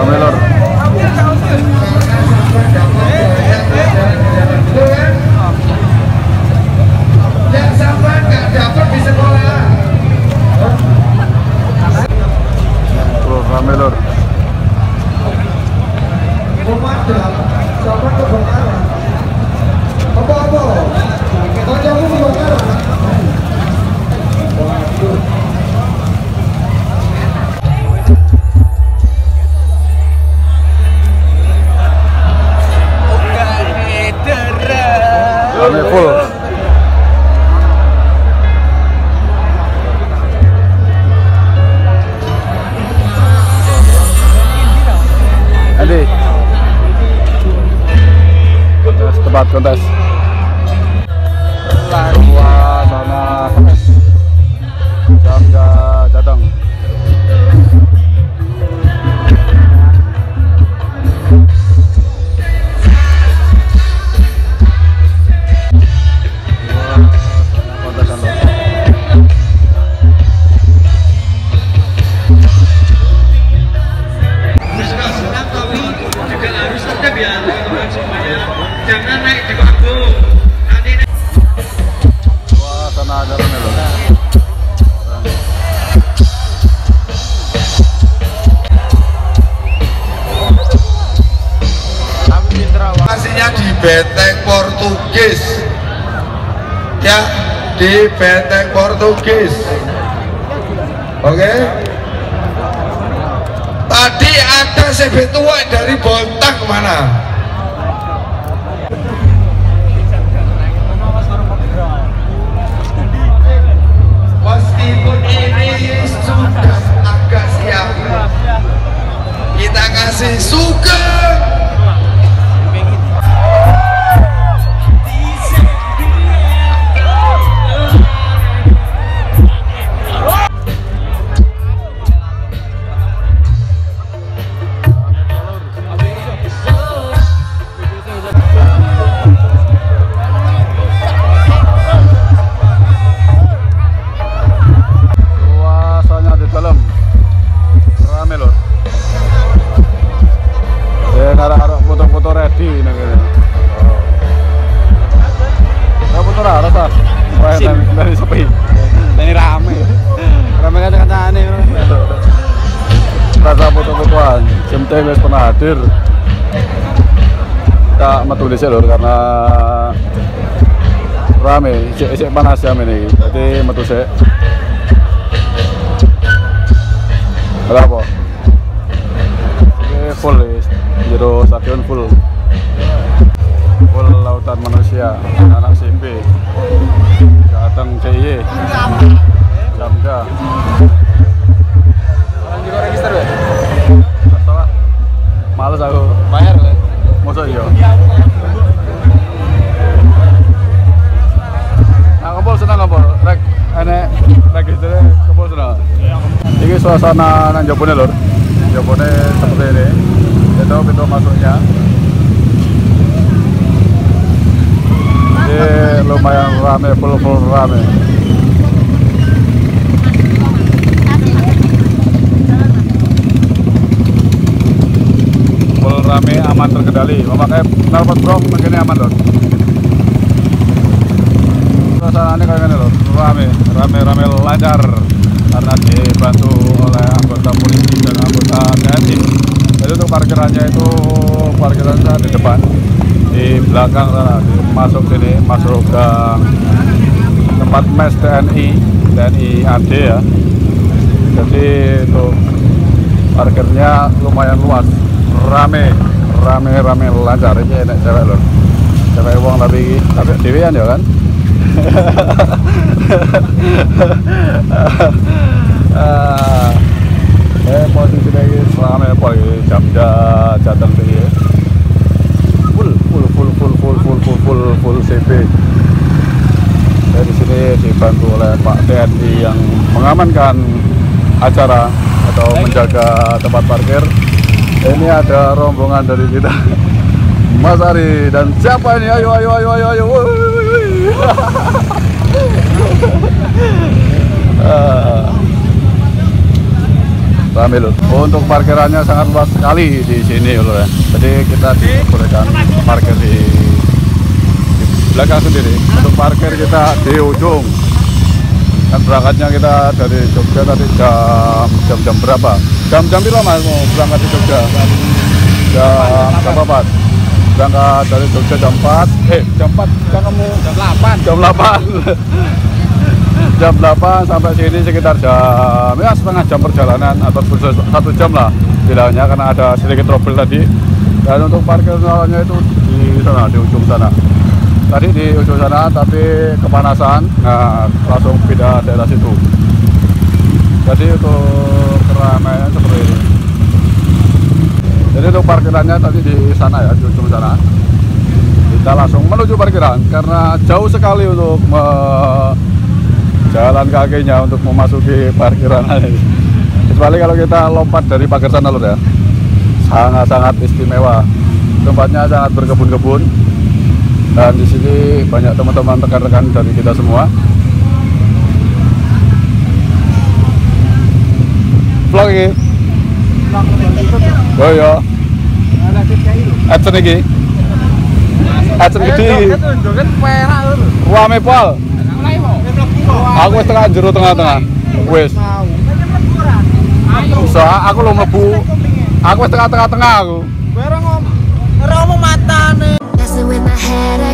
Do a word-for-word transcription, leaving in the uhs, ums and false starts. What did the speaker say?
rame lor. Yang sampai nggak dapat di sekolah. Bro, rame lor. Pemadam sampai kebakaran. Apa-apa? Kancamu kebakaran. Rame full. Andi, kontes tempat kontes. Luar sana jam jateng. Jangan naik di panggung. Nanti naik. Wah, sana ada rame loh. Lokasinya di Benteng Portugis. Ya, di Benteng Portugis. Oke. Okay? Tadi ada sebetua dari Bontang kemana? Meskipun ini sudah agak siap, kita kasih sugeng. Dari sepi, dari rame, rame kata-katanya rasa foto-fotoan, jam T V pernah hadir. Kita metu di sini lor karena rame, isik panas jam ini, jadi metu sih. Berapa? Oke, full jero stadion full, full lautan manusia, anak S M P. Datang C Y Jamga. Orang juga register ya? Masalah males aku Bayar lah. masa iya. Nah, kebol senang kebol rek enek registernya kebol senang. Ini suasana nang jabone lor, jabone seperti ini. Itu pintu masuknya. Ini lumayan rame, full full rame. Full rame, aman terkendali. Memakai knalpot bro, begini aman loh. Suasananya kayak gini loh, rame, rame, rame lancar karena dibantu oleh anggota polisi dan anggota T N I. Jadi untuk parkirannya itu parkirannya di depan. Di belakang sana, masuk sini, masuk ke tempat mes T N I, T N I A D ya. Jadi itu parkirnya lumayan luas, rame, rame, rame lancar. Ini enak cewek loh, cewek uang tapi tapi dewean ya kan. Eh posisi lagi rame pagi jam jateng tinggi. Full, full, full, full, full, full, full, full, full C P. Saya di sini dibantu oleh Pak T N I yang mengamankan acara atau menjaga tempat parkir. Ini ada rombongan dari kita, Mas Ari dan siapa ini? Ayo, ayo, ayo, ayo, ayo. Rame loh. Untuk parkirannya sangat luas sekali di sini loh ya. Jadi kita diperbolehkan parkir di, di belakang sendiri. Untuk parkir kita di ujung. Kan berangkatnya kita dari Jogja tadi jam jam jam berapa? Jam-jam berapa mas mau berangkat di Jogja? Jam jam empat. Berangkat dari Jogja jam empat. Eh jam empat kan kamu jam delapan. Jam delapan. Jam delapan sampai sini sekitar jam ya setengah jam perjalanan atau satu jam lah bilangnya karena ada sedikit trouble tadi. Dan untuk parkirnya itu di sana di ujung sana. Tadi di ujung sana tapi kepanasan, nah langsung pindah daerah situ. Jadi untuk keramaian seperti ini. Jadi untuk parkirannya tadi di sana ya, di ujung sana. Kita langsung menuju parkiran karena jauh sekali untuk me jalan kakinya untuk memasuki parkiran ini. Kecuali kalau kita lompat dari pagar sana lur ya. Sangat-sangat istimewa. Tempatnya sangat berkebun-kebun. Dan di sini banyak teman-teman rekan-rekan dari kita semua. Vlog ini. Oh iya. Action iki. Action gede. Rame pol. Aku wis tengah jero tengah-tengah. Wis. So, aku lo mlebu. Aku wis tengah-tengah aku. Ora ngomong matane. Messing with my head